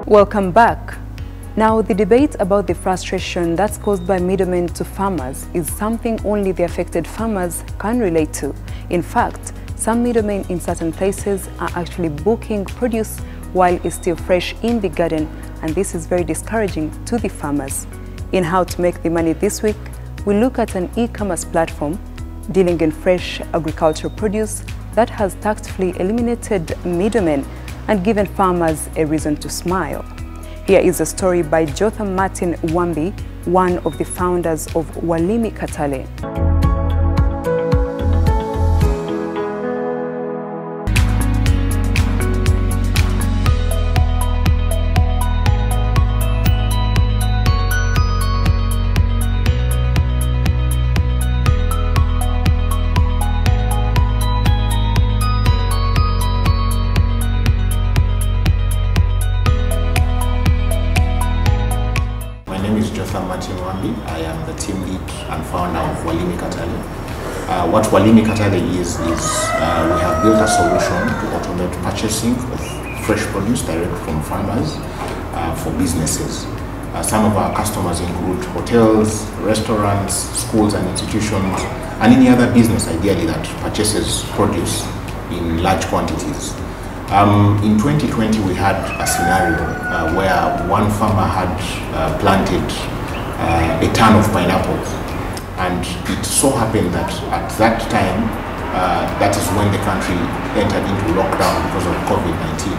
Welcome back. Now, the debate about the frustration that's caused by middlemen to farmers is something only the affected farmers can relate to. In fact, some middlemen in certain places are actually booking produce while it's still fresh in the garden, and this is very discouraging to the farmers. In How to Make the Money this week, we look at an e-commerce platform dealing in fresh agricultural produce that has tactfully eliminated middlemen and given farmers a reason to smile. Here is a story by Jotham Martin Wambi, one of the founders of Walimi Katale. I am the team lead and founder of Walimi Katale. What Walimi Katale is we have built a solution to automate purchasing of fresh produce direct from farmers for businesses. Some of our customers include hotels, restaurants, schools and institutions, and any other business ideally that purchases produce in large quantities. In 2020 we had a scenario where one farmer had planted a ton of pineapples, and it so happened that at that time that is when the country entered into lockdown because of COVID-19,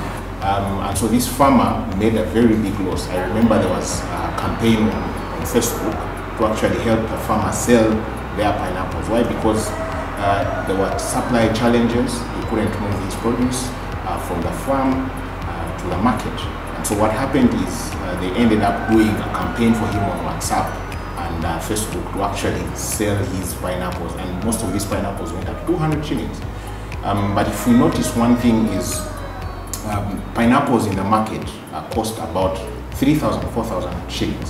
and so this farmer made a very big loss. I remember there was a campaign on Facebook to actually help the farmer sell their pineapples. Why? Because there were supply challenges. He couldn't move his produce from the farm to the market. So what happened is they ended up doing a campaign for him on WhatsApp and Facebook to actually sell his pineapples, and most of these pineapples went at 200 shillings. But if we notice one thing is pineapples in the market cost about 3,000, 4,000 shillings.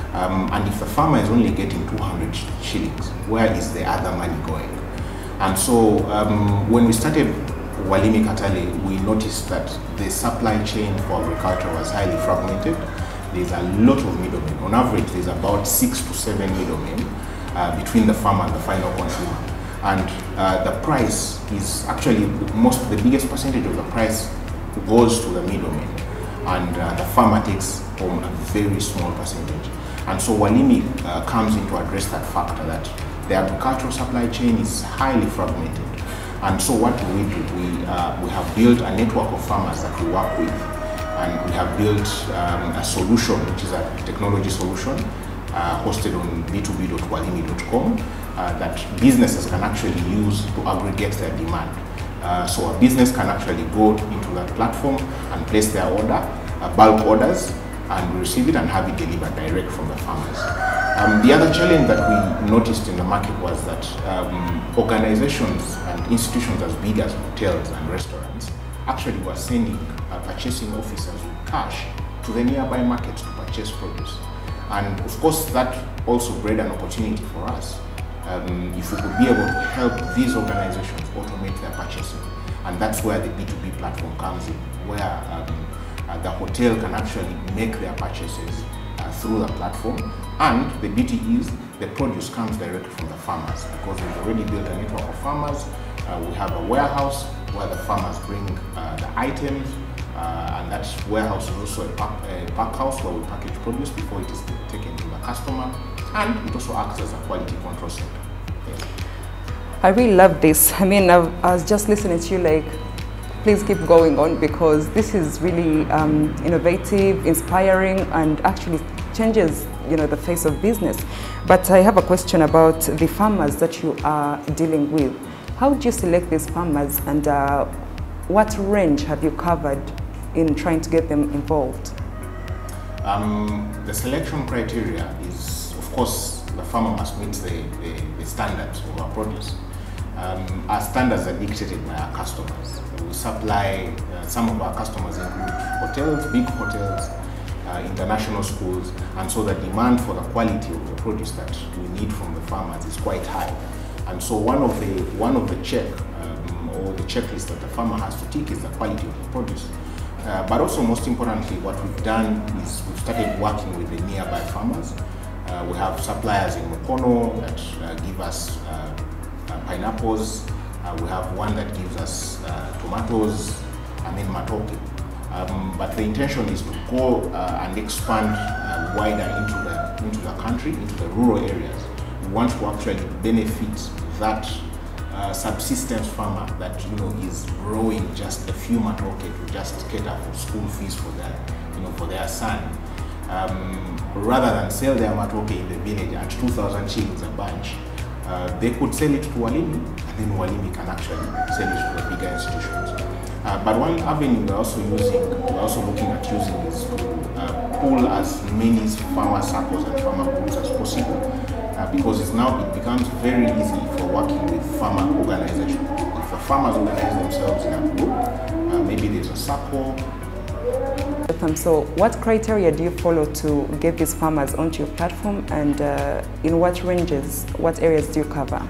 And if the farmer is only getting 200 shillings, where is the other money going? And so when we started Walimi Katale, we noticed that the supply chain for agriculture was highly fragmented. There's a lot of middlemen. On average, there's about 6 to 7 middlemen between the farmer and the final consumer. And the price is actually the biggest percentage of the price goes to the middlemen, and the farmer takes home a very small percentage. And so Walimi comes in to address that factor, that the agricultural supply chain is highly fragmented. And so what do? We have built a network of farmers that we work with, and we have built a solution, which is a technology solution hosted on b2b.walimi.com that businesses can actually use to aggregate their demand. So a business can actually go into that platform and place their order, bulk orders, and we receive it and have it delivered direct from the farmers. The other challenge that we noticed in the market was that organizations and institutions as big as hotels and restaurants actually were sending purchasing officers with cash to the nearby markets to purchase produce. And of course that also bred an opportunity for us. If we could be able to help these organizations automate their purchasing, and that's where the B2B platform comes in, where the hotel can actually make their purchases through the platform, and the beauty is the produce comes directly from the farmers, because we've already built a network of farmers. We have a warehouse where the farmers bring the items, and that warehouse is also a pack house where we package produce before it is taken to the customer, and it also acts as a quality control center. Yeah. I really love this. I mean, I was just listening to you like, please keep going on, because this is really innovative, inspiring, and actually changes, the face of business. But I have a question about the farmers that you are dealing with. How do you select these farmers, and what range have you covered in trying to get them involved? The selection criteria is, of course, the farmer must meet the standards of our produce. Our standards are dictated by our customers. We supply, some of our customers include hotels, big hotels, international schools, and so the demand for the quality of the produce that we need from the farmers is quite high. And so one of the check or the checklist that the farmer has to tick is the quality of the produce. But also, most importantly, what we've done is we've started working with the nearby farmers. We have suppliers in Mukono that give us pineapples. We have one that gives us tomatoes, and then matoke. But the intention is to go and expand wider into the country, into the rural areas. We want to actually benefit that subsistence farmer that is growing just a few matoke to just cater for school fees for their son, rather than sell their matoke in the village at 2,000 shillings a bunch. They could sell it to Walimi, and then Walimi can actually sell it to the bigger institutions. But one avenue we're also looking at using is to pull as many farmer circles and farmer groups as possible, because it becomes very easy for working with farmer organizations. If the farmers organize themselves in a group, maybe there's a circle. So what criteria do you follow to get these farmers onto your platform, and in what ranges, what areas do you cover?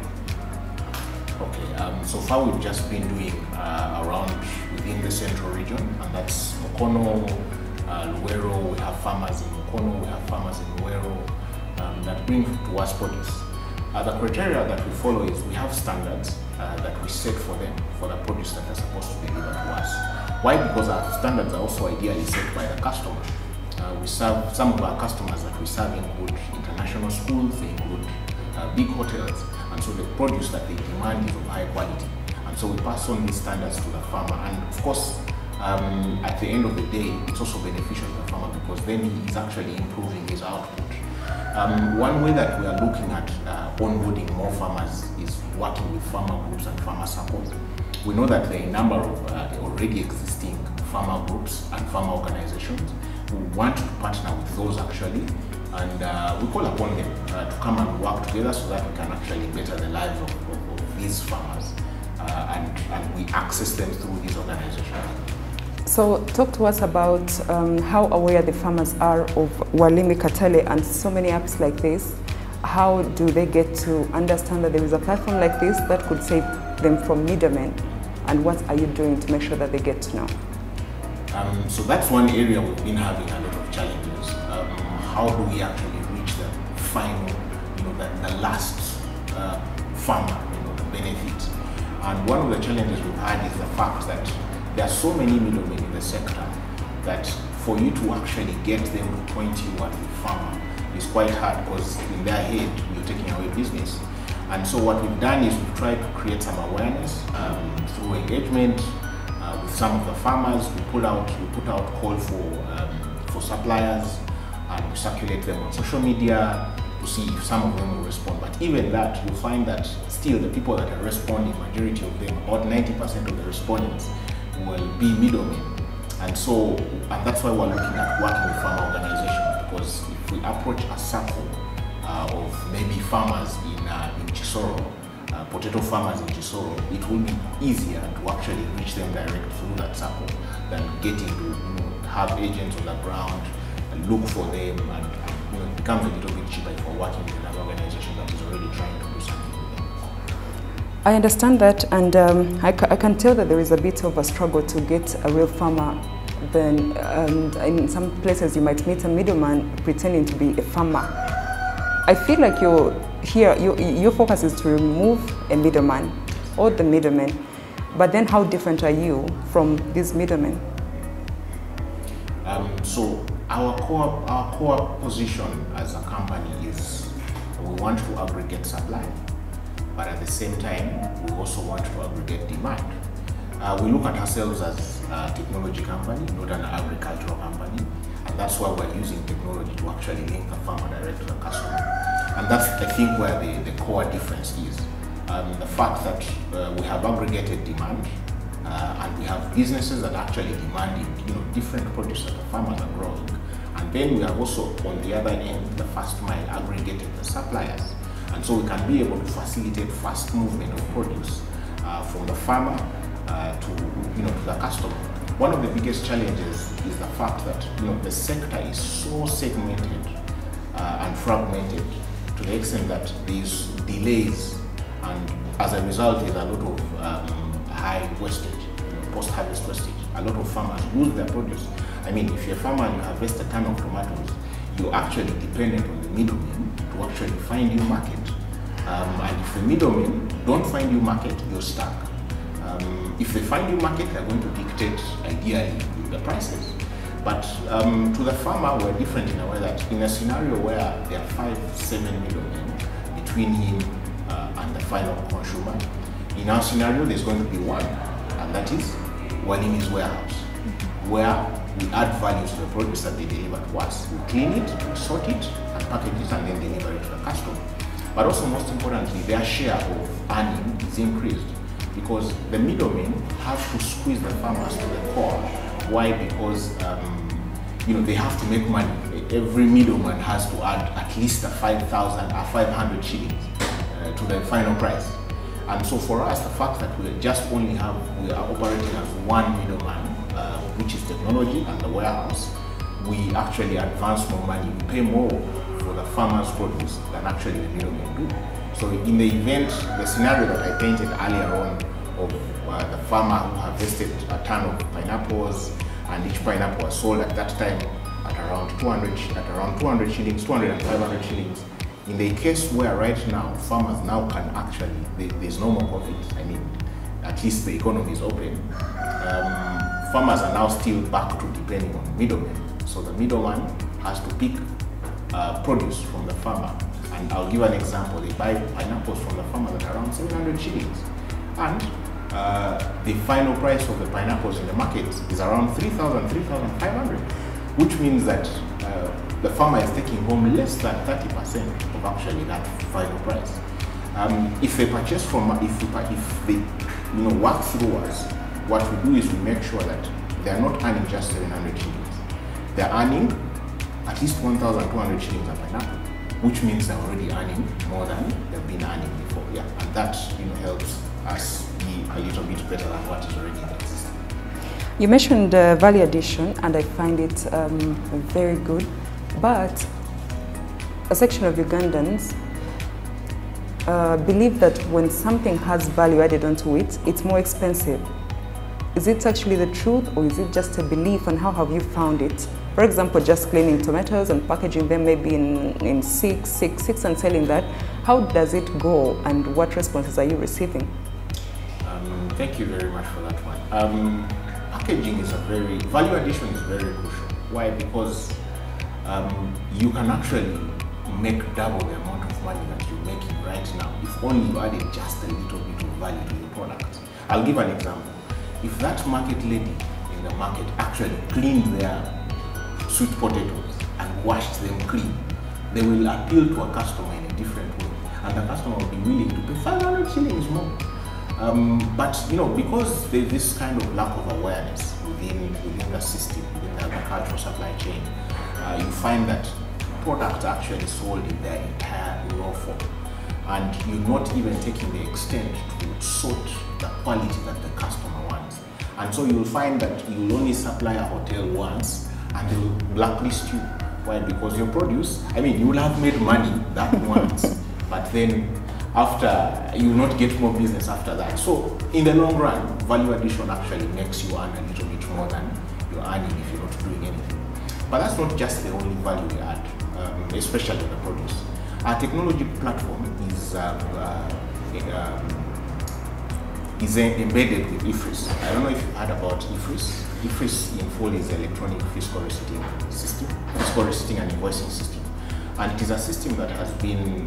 Okay, so far we've just been doing around within the central region, and that's Mukono, Luwero. We have farmers in Mukono, we have farmers in Luwero that bring to us produce. The criteria that we follow is we have standards that we set for them, for the produce that are supposed to be delivered to us. Why? Because our standards are also ideally set by the customer. We serve, some of our customers that we serve include international schools, they include big hotels, and so the produce that they demand is of high quality. And so we pass on these standards to the farmer, and of course, at the end of the day, it's also beneficial to the farmer because then he is actually improving his output. One way that we are looking at onboarding more farmers is working with farmer groups and farmer circles. We know that there are a number of already existing farmer groups and farmer organizations who want to partner with those actually, and we call upon them to come and work together so that we can actually better the lives of these farmers, and we access them through these organizations. So talk to us about how aware the farmers are of Walimi Katale and so many apps like this. How do they get to understand that there is a platform like this that could save them from middlemen? And what are you doing to make sure that they get to know? So that's one area we've been having a lot of challenges. How do we actually reach the final, the last farmer, to benefit? And one of the challenges we've had is the fact that there are so many middlemen in the sector that for you to actually get them to point you at the farmer is quite hard, because in their head you're taking away business. And so what we've done is we've tried to create some awareness through engagement with some of the farmers. We put out call for suppliers, and we circulate them on social media to see if some of them will respond. But even that, you'll find that still the people that are responding, majority of them, about 90% of the respondents, will be middlemen. And that's why we're looking at working with farmer organizations, because if we approach a circle of maybe farmers in Chisoro, potato farmers in Chisoro, it will be easier to actually reach them direct through that circle than getting to have agents on the ground and look for them, and it becomes a little bit cheaper if we're working with another organization that is already trying to do something with them. I understand that, and I can tell that there is a bit of a struggle to get a real farmer. Then in some places you might meet a middleman pretending to be a farmer. I feel like your focus is to remove a middleman or the middleman, but then how different are you from these middlemen? So our core position as a company is we want to aggregate supply, but at the same time we also want to aggregate demand. We look at ourselves as a technology company, not an agricultural company, and that's why we're using technology to actually link the farmer direct to the customer. And that's, I think, where the core difference is. The fact that we have aggregated demand, and we have businesses that are actually demanding different produce that the farmers are growing. And then we have also, on the other end, the first mile aggregated the suppliers. And so we can be able to facilitate fast movement of produce from the farmer to the customer. One of the biggest challenges is the fact that the sector is so segmented and fragmented to the extent that there's delays, and as a result there's a lot of high wastage, post-harvest wastage. a lot of farmers lose their produce. I mean, if you're a farmer and you harvest a ton of tomatoes, you're actually dependent on the middlemen to actually find you market. And if the middlemen don't find you market, you're stuck. If they find you market, they're going to dictate, ideally, the prices. But to the farmer, we're different in a way that in a scenario where there are 5-7 middlemen between him and the final consumer, in our scenario, there's going to be one, and that is Walimi's warehouse, where we add value to the produce that they deliver to us. We clean it, we sort it, and package it, and then deliver it to the customer. But also, most importantly, their share of earning is increased because the middlemen have to squeeze the farmers to the core. Why? Because they have to make money. Every middleman has to add at least 500 shillings to the final price. And so for us, the fact that we are operating as one middleman, which is technology and the warehouse, we actually advance more money. We pay more for the farmer's produce than actually the middlemen do. So in the event, the scenario that I painted earlier on of the farmer who harvested a ton of pineapples, and each pineapple was sold at that time at around 200 shillings, 200 and 500 shillings. In the case where right now farmers now can actually, there's no more profit. I mean, at least the economy is open. Farmers are now still back to depending on middlemen. So the middleman has to pick produce from the farmer. And I'll give an example. They buy pineapples from the farmer at around 700 shillings. And the final price of the pineapples in the market is around 3,000, 3,500, which means that the farmer is taking home less than 30% of actually that final price. If they purchase from, if they work through us, what we do is we make sure that they are not earning just 700 shillings. They are earning at least 1,200 shillings a pineapple, which means they're already earning more than they've been earning before. Yeah, and that helps us be a little bit better than what is already in the system. You mentioned value addition, and I find it very good, but a section of Ugandans believe that when something has value added onto it, it's more expensive. Is it actually the truth, or is it just a belief, and how have you found it? For example, just cleaning tomatoes and packaging them maybe in six and selling that. How does it go, and what responses are you receiving? Thank you very much for that one. Packaging is value addition is very crucial. Why? Because you can actually make double the amount of money that you're making right now if only you added just a little bit of value to your product. I'll give an example. If that market lady in the market actually cleaned their sweet potatoes and washed them clean, they will appeal to a customer in a different way, and the customer will be willing to pay 500 shillings more. But because there's this kind of lack of awareness within the system, within the agricultural supply chain, you find that products are actually sold in their entire raw form, and you're not even taking the extent to sort the quality that the customer wants. And so you'll find that you'll only supply a hotel once, and they'll blacklist you. Why? Because your produce, you will have made money that once, but then after, you will not get more business after that. So in the long run, value addition actually makes you earn a little bit more than you're earning if you're not doing anything. But that's not just the only value we add, especially in the produce. Our technology platform is embedded with IFRIS. I don't know if you've heard about IFRIS. IFRIS in full is the electronic fiscal receipting system, fiscal receipting and invoicing system. And it is a system that has been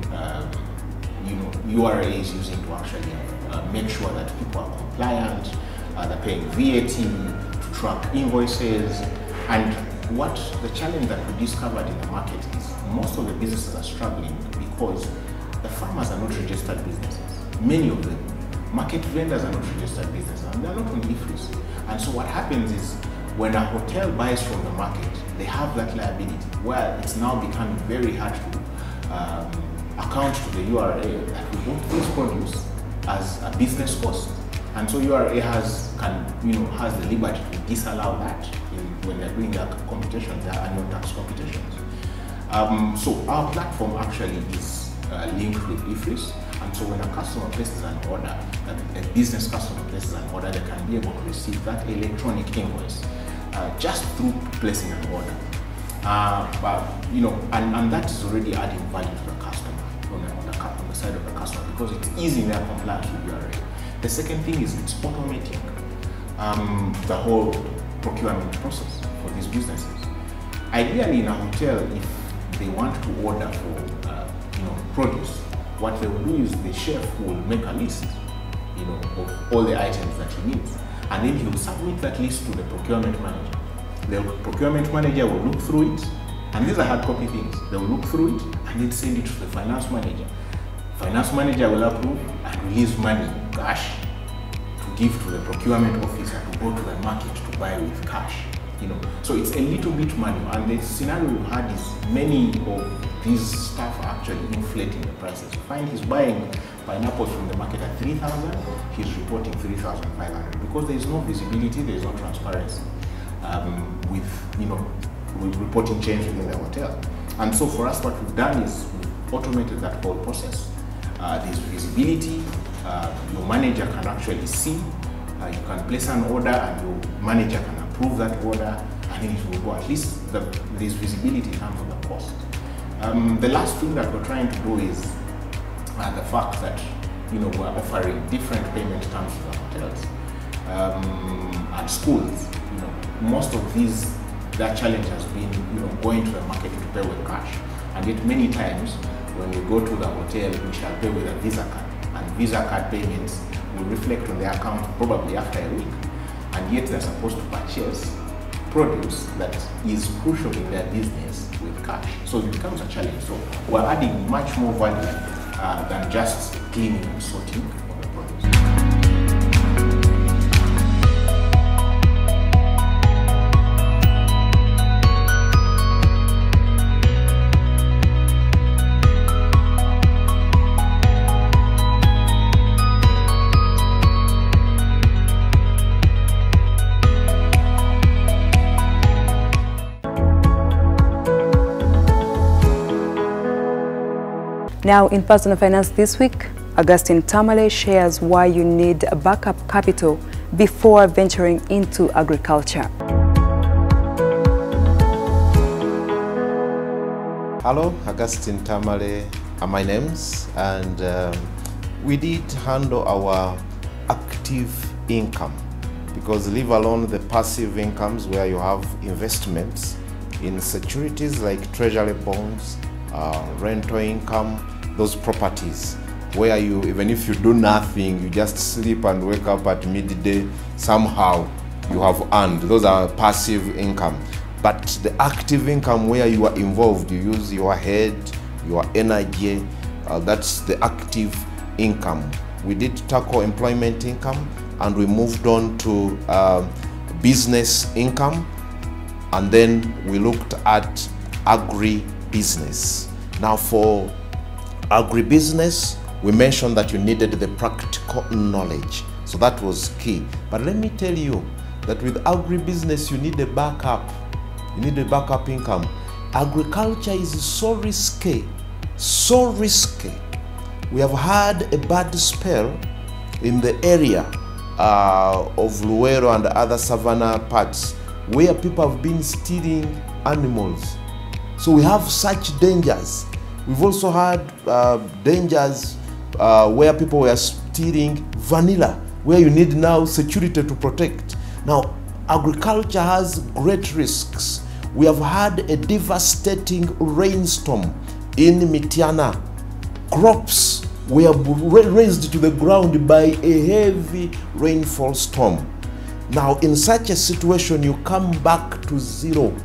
URA is using to actually make sure that people are compliant, they're paying VAT, to track invoices. And what the challenge that we discovered in the market is most of the businesses are struggling because the farmers are not registered businesses. Many of them, market vendors are not registered businesses, and they're not on IFRIS. And so what happens is when a hotel buys from the market, they have that liability where it's now becoming very hard to account to the URA that we bought this produce as a business cost. And so URA has the liberty to disallow that when they're doing their computations, their annual tax computations. So our platform actually is linked with IFRIS, And so when a customer places an order, a business customer places an order, they can be able to receive that electronic invoice just through placing an order. But you know, and that is already adding value to the customer on the side of the customer, because it's easing their compliance with URA. The second thing is it's automating the whole procurement process for these businesses. Ideally, in a hotel, if they want to order for produce, what they will do is the chef will make a list, of all the items that he needs, and then he will submit that list to the procurement manager. The procurement manager will look through it, and these are hard copy things. They will look through it and then send it to the finance manager. Finance manager will approve and release money, cash, to give to the procurement officer to go to the market to buy with cash. So it's a little bit manual, and the scenario we've had is many of these staff are actually inflating the prices. You find he's buying pineapples from the market at 3,000, he's reporting 3,500 because there is no visibility, there is no transparency with reporting change within the hotel. And so for us, what we've done is we've automated that whole process. There's visibility, your manager can actually see, you can place an order and your manager can approve that order, and then it will go. At least there's visibility in terms of the cost. The last thing that we're trying to do is the fact that we're offering different payment terms to the hotels and schools. Most of these, their challenge has been going to the market to pay with cash, and yet many times when we go to the hotel, we shall pay with a Visa card, and Visa card payments will reflect on their account probably after a week, and yet they're supposed to purchase produce that is crucial in their business with cash. So it becomes a challenge. So we're adding much more value than just cleaning and sorting of the produce. Now, in Personal Finance this week, Augustine Tamale shares why you need a backup capital before venturing into agriculture. Hello, Augustine Tamale are my names, and we did handle our active income, because leave alone the passive incomes where you have investments in securities like treasury bonds, rental income, those properties where you, even if you do nothing, you just sleep and wake up at midday, somehow you have earned. Those are passive income. But the active income where you are involved, you use your head, your energy, that's the active income. We did tackle employment income, and we moved on to business income, and then we looked at agri-business. Now for agribusiness, we mentioned that you needed the practical knowledge, so that was key. But let me tell you that with agribusiness, you need a backup. You need a backup income. Agriculture is so risky, so risky. We have had a bad spell in the area of Luero and other savanna parts where people have been stealing animals. So we have such dangers. We've also had dangers where people were stealing vanilla, where you need now security to protect. Now, agriculture has great risks. We have had a devastating rainstorm in Mityana. Crops were raised to the ground by a heavy rainfall storm. Now, in such a situation, you come back to zero.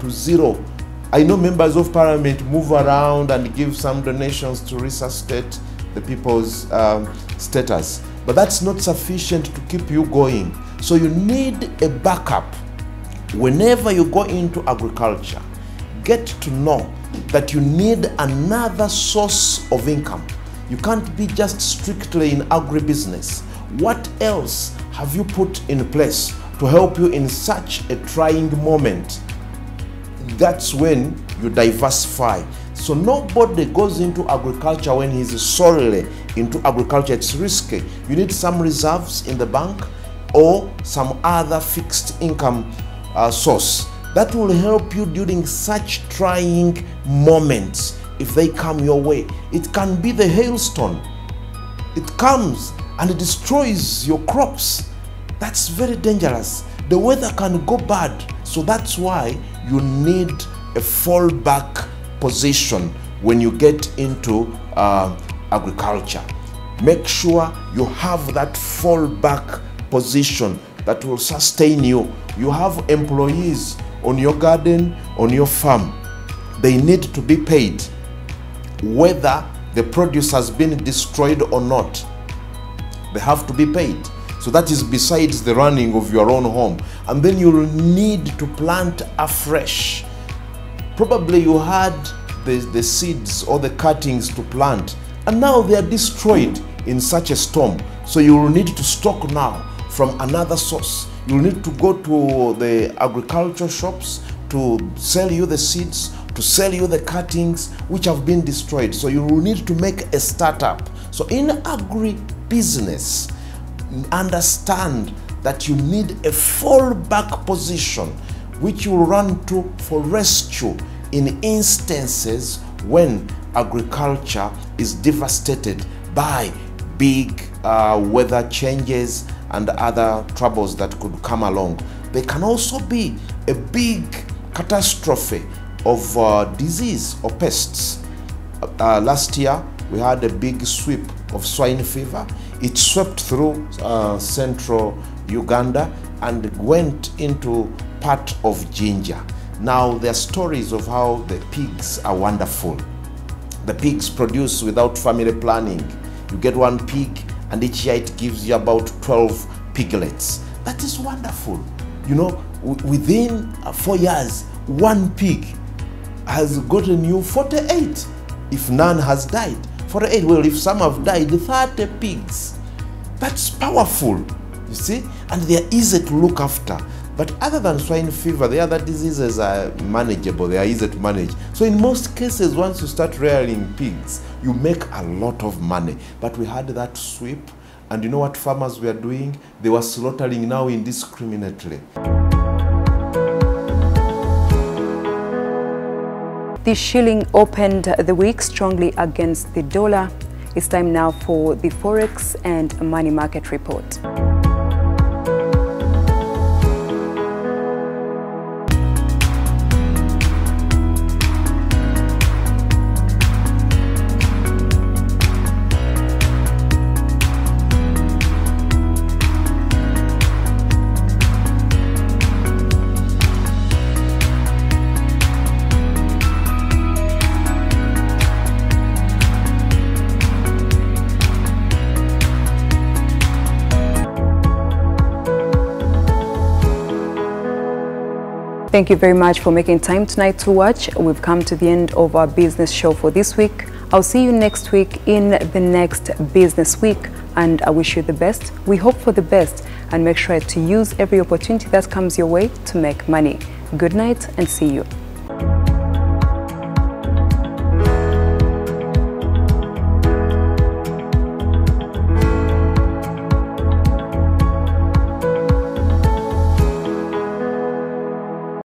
I know members of parliament move around and give some donations to resuscitate the people's status, but that's not sufficient to keep you going. So you need a backup. Whenever you go into agriculture, get to know that you need another source of income. You can't be just strictly in agribusiness. What else have you put in place to help you in such a trying moment? That's when you diversify. So So nobody goes into agriculture when he's solely into agriculture. It's risky. You need some reserves in the bank or some other fixed income source that will help you during such trying moments if they come your way. It can be the hailstone. It comes and it destroys your crops. That's very dangerous. The weather can go bad. So that's why you need a fallback position when you get into agriculture. Make sure you have that fallback position that will sustain you. You have employees on your garden, on your farm. They need to be paid, whether the produce has been destroyed or not. They have to be paid. So that is besides the running of your own home. And then you'll need to plant afresh. Probably you had the seeds or the cuttings to plant, and now they are destroyed in such a storm. So you will need to stock now from another source. You'll need to go to the agriculture shops to sell you the seeds, to sell you the cuttings which have been destroyed. So you will need to make a startup. So in agri-business, understand that you need a fallback position which you will run to for rescue in instances when agriculture is devastated by big weather changes and other troubles that could come along. There can also be a big catastrophe of disease or pests. Last year we had a big sweep of swine fever. It swept through central Uganda and went into part of Jinja. Now there are stories of how the pigs are wonderful. The pigs produce without family planning. You get one pig and each year it gives you about 12 piglets. That is wonderful. You know, within 4 years, one pig has gotten you 48. If none has died, 48. Well, if some have died, 30 pigs. That's powerful, you see? And they are easy to look after. But other than swine fever, the other diseases are manageable. They are easy to manage. So in most cases, once you start rearing pigs, you make a lot of money. But we had that sweep, and you know what farmers were doing? They were slaughtering now indiscriminately. The shilling opened the week strongly against the dollar. It's time now for the Forex and Money Market Report. Thank you very much for making time tonight to watch. We've come to the end of our business show for this week. I'll see you next week in the next business week, and I wish you the best. We hope for the best, and make sure to use every opportunity that comes your way to make money. Good night and see you.